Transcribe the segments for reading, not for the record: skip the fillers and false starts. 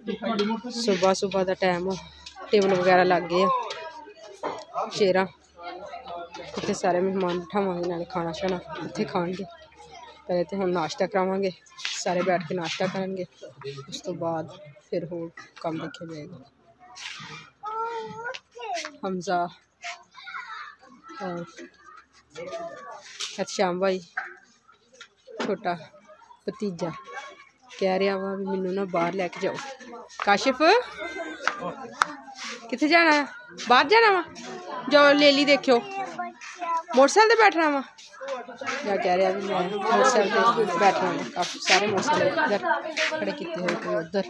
सुबह सुबह का टाइम हो, टेबल वगैरह लग गए चेयरा इतने सारे मेहमान बिठावे नाले खाना शाना इतने खाएंगे। पहले तो हम नाश्ता करावांगे, सारे बैठ के नाश्ता करेंगे, उस तो बाद फिर होर काम देखा जाएगा। हमजा और श्याम भाई छोटा भतीजा कह रहा वा भी मैनू ना बाहर लैके जाओ। काशिफ कितने जाना है? बाहर जाना वा, जाओ ले ली देखियो मोटरसाइकिल पे बैठना वा। या कह रहा भी मैं मोटरसाइकिल पे बैठना वा। काफी सारे मोटरसाइकिल इधर खड़े किए हुए थे उधर।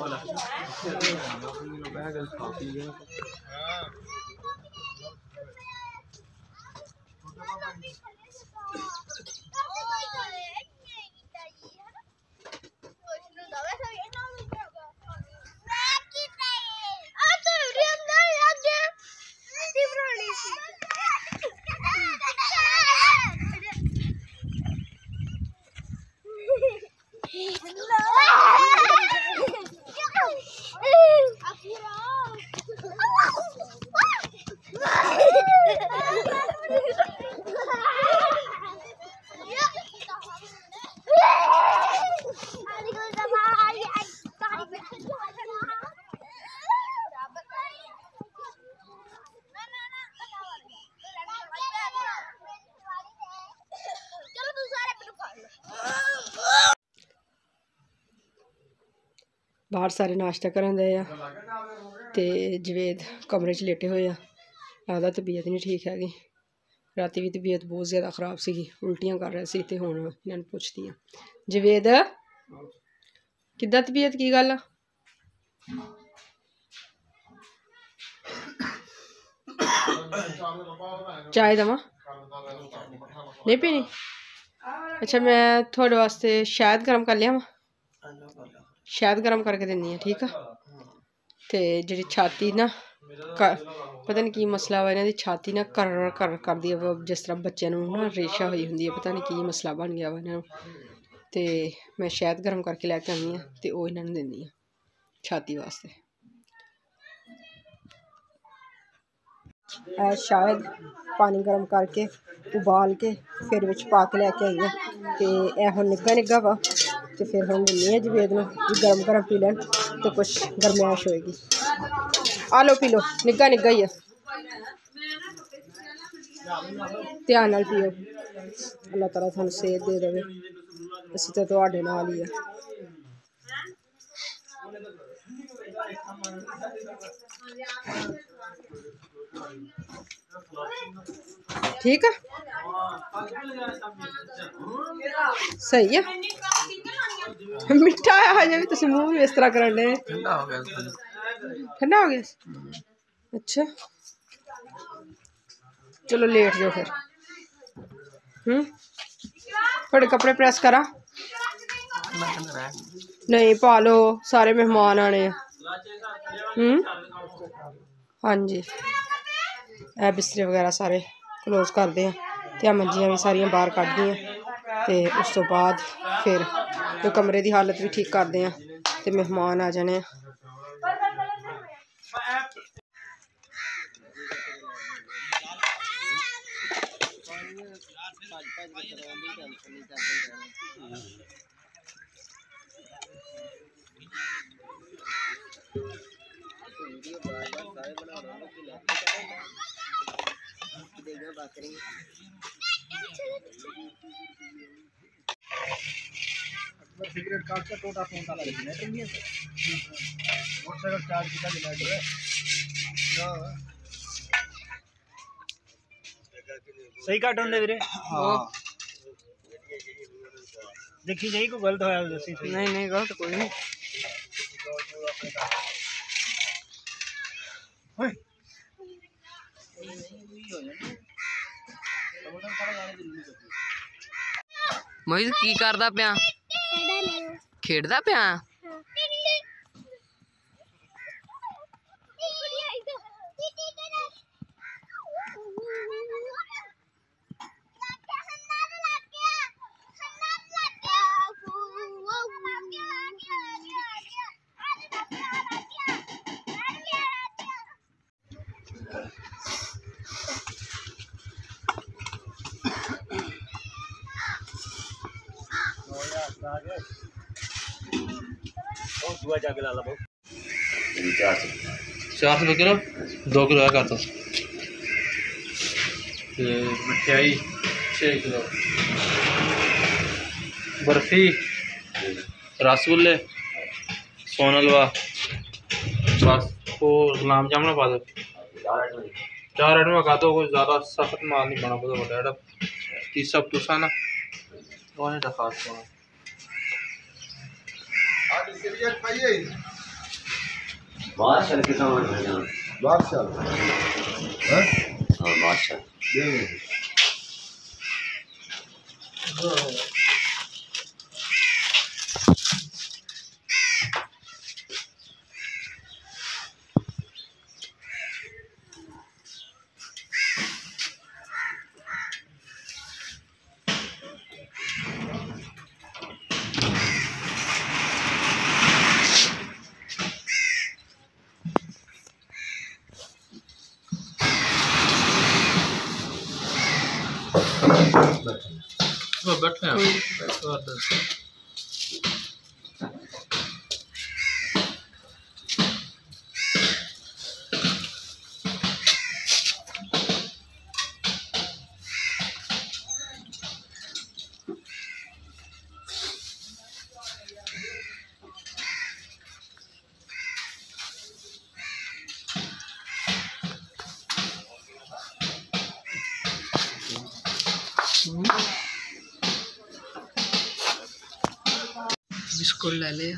बाहर सारे नाश्ता करन दे आ ते जवेद कमरे च लेटे हुए आ। लगदा तबीयत नहीं ठीक हैगी, राती भी तबीयत बहुत ज़्यादा ख़राब सी, उल्टियां कर रहे सी। ते हुण इन्हां पुछदी आ जवेद किद्दां तबीयत, की गल? चाय देवां? नहीं पीनी? अच्छा मैं थोड़े वास्ते शहद गर्म कर लिया, शहद गर्म करके देनी है, ठीक है। तो जी छाती ना पता नहीं की मसला हुआ, इन्हों की छाती ना कर दी है, जिस तरह बच्चों ना रेशा हुई होंगी, पता नहीं की मसला बन गया वा इन्हों। तो मैं शहद गर्म करके लैके आनी हाँ, तो वो इन्होंने देनी है छाती वास्ते। शायद पानी गर्म करके उबाल के फिर विच पा के लैके आई है। तो यह निग्गा निग्गा वा, तो फिर हम दिन्नी है जवेद नूं गरम गरम पी लैन, तो कुछ गरमैश होएगी। आ लो पी लो, निग्गा निग्गा ही है, ध्यान नाल पियो। अल्लाह ताला तुहानूं सेहत दे देवे, असीं तां तुहाडे नाल ही है। ठीक है, सही है। मिठा है हजे भी, तुम मुँह भी इस तरह कर रहे। ठंडा हो गया? अच्छा चलो लेट जाओ फिर। थोड़े कपड़े प्रेस करा? नहीं पा लो, सारे मेहमान आने। हाँ जी, बिस्तरे वगैरह सारे क्लोज करते हैं, तो मंजियां भी सारियां बाहर कढ़ दी, तो उस तो बाद फिर तो कमरे की हालत भी ठीक करते हैं, तो मेहमान आ जाने। सिगरेट काट के टोटा फोन डाला जनरेटर नहीं है, मोटरसाइकिल चार्ज किया जनरेटर है। सही काट होंगे वीरे। हां देखी जाई को गलत होया दसी। नहीं नहीं गलत कोई नहीं। ओए मोहित की करदा पिया? खेड़दा पिया? ₹400 किलो 2 किलो है का तो मिठाई 6 किलो बर्फी रसगुल्ले सोन हलवा बस वो गुलाब जामुन पा दो 4 आइटम का दो कुछ ज़्यादा सख्त माल नहीं बना बोलो बड़ा सब तुसा ना कौन है खास कौन बादशाह के सामान है जान बादशाह हैं हां बादशाह बैठे हैं बिस्कुट ले लिया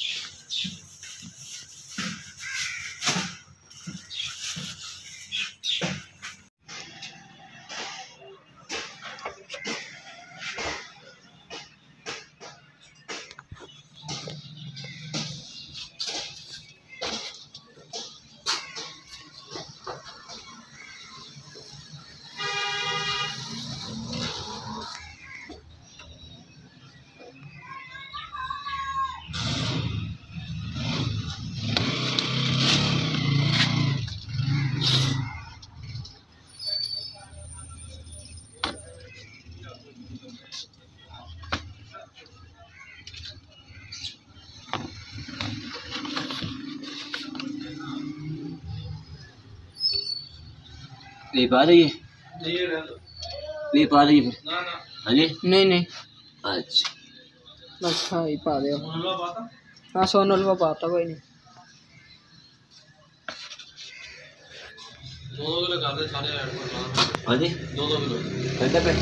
ले पा रही है ले पा रही है फिर हाँ जी नहीं अच्छा बस हाँ ही पा दे हाँ सोन हलवा पाता कोई नहीं हाँ जी 2 किलो घंटे पे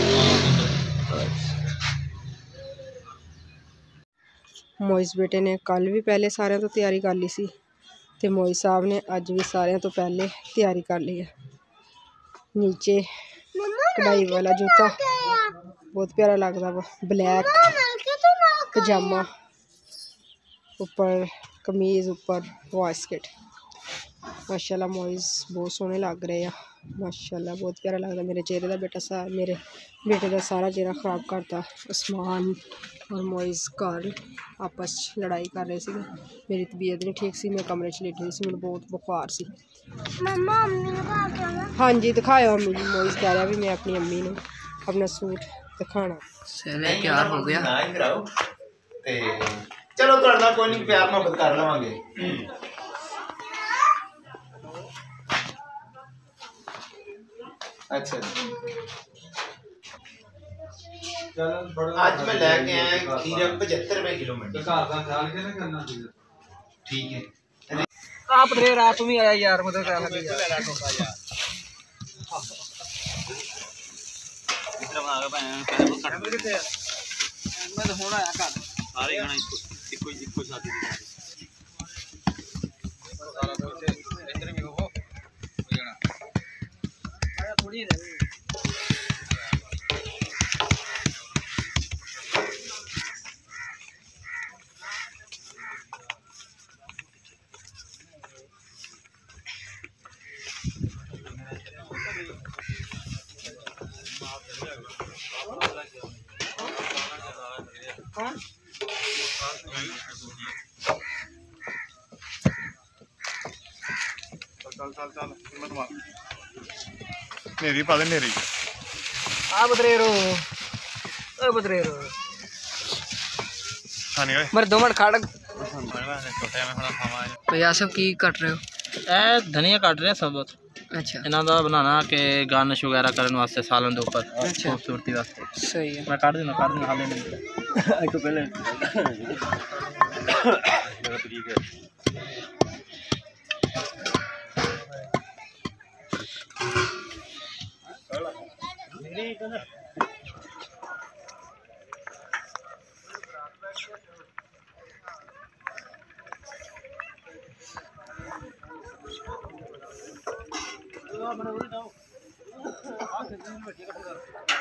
मोइस बेटे ने कल भी पहले सारे तो तैयारी कर ली सी ते मोइस साहब ने अज भी सारे तो पहले तैयारी कर ली है। नीचे कढ़ाई वाला जूता बहुत प्यारा लगता वा ब्लैक पजामा ऊपर कमीज ऊपर वास्केट माशाल्लाह मोइस बहुत सोहने लग रहे हैं माशाल्लाह बहुत प्यारा लगता मेरे चेहरे का मेरे बेटे का सारा चेहरा खराब करता आसमान और मोइस घर आपस लड़ाई कर रहे थे मेरी तबीयत नहीं ठीक सी मैं कमरे च लेटी सी मैं बहुत बुखार सी हाँ जी दिखाया अम्मी मोइस कह रहा भी मैं अपनी अम्मी ने अपना सूट दिखाना तैयार हो गया चलो थोड़ा कोई नहीं प्यार मोहब्बत कर लवांगे अच्छा आज मैं लेके आया खीरा 75 रुपए किलो में ठीक है आप रे रात में आया यार मदद कर लगे यार इतना बना के भाई मैं तो होना है कर सारे गाना इसको साथ इधर भी हो जाना आया थोड़ी है चल नेरी पा दे नेरी आ बदरेरो मर 2 मिनट खड़ भैया सब की कट रहे हो? धनिया कट रहे हैं सब। अच्छा इन्हों का बनाना कि गार्निश वगैरह करने वास्ते सालन के ऊपर खूबसूरती वास्ते। सही है। मैं काट देना हाले नहीं एक पहले बड़ा